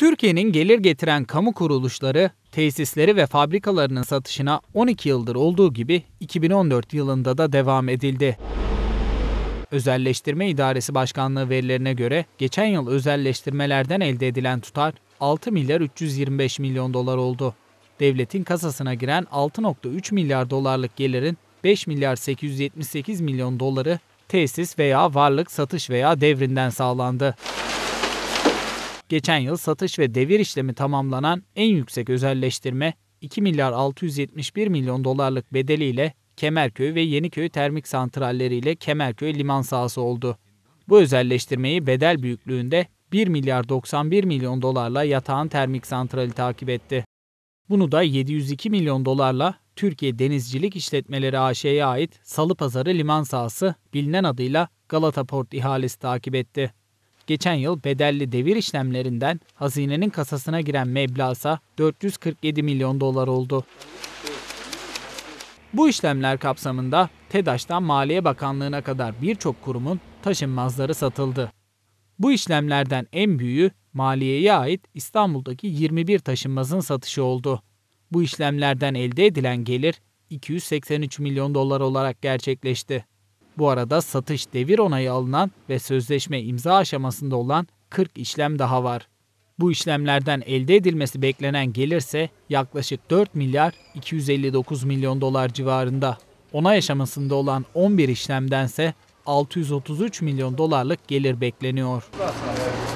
Türkiye'nin gelir getiren kamu kuruluşları, tesisleri ve fabrikalarının satışına 12 yıldır olduğu gibi 2014 yılında da devam edildi. Özelleştirme İdaresi Başkanlığı verilerine göre geçen yıl özelleştirmelerden elde edilen tutar 6 milyar 325 milyon dolar oldu. Devletin kasasına giren 6,3 milyar dolarlık gelirin 5 milyar 878 milyon doları tesis veya varlık satış veya devrinden sağlandı. Geçen yıl satış ve devir işlemi tamamlanan en yüksek özelleştirme 2 milyar 671 milyon dolarlık bedeliyle Kemerköy ve Yeniköy termik santralleri ile Kemerköy liman sahası oldu. Bu özelleştirmeyi bedel büyüklüğünde 1 milyar 91 milyon dolarla Yatağan Termik Santrali takip etti. Bunu da 702 milyon dolarla Türkiye Denizcilik İşletmeleri AŞ'ye ait Salıpazarı liman sahası bilinen adıyla Galata Port ihalesi takip etti. Geçen yıl bedelli devir işlemlerinden hazinenin kasasına giren meblağsa 447 milyon dolar oldu. Bu işlemler kapsamında TEDAŞ'tan Maliye Bakanlığı'na kadar birçok kurumun taşınmazları satıldı. Bu işlemlerden en büyüğü Maliye'ye ait İstanbul'daki 21 taşınmazın satışı oldu. Bu işlemlerden elde edilen gelir 283 milyon dolar olarak gerçekleşti. Bu arada satış devir onayı alınan ve sözleşme imza aşamasında olan 40 işlem daha var. Bu işlemlerden elde edilmesi beklenen gelirse yaklaşık 4 milyar 259 milyon dolar civarında. Onay aşamasında olan 11 işlemdense 633 milyon dolarlık gelir bekleniyor.